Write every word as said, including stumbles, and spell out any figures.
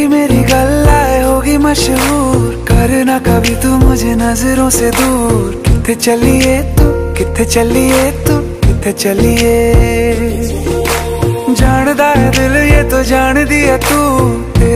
तेरी मेरी गल्लाए होगी मशहूर, करना कभी तू मुझे नजरों से दूर। किथे चलिए तू, किथे चलिए तू, किथे चलिए। जानदा है दिल ये तो जान दिया तू।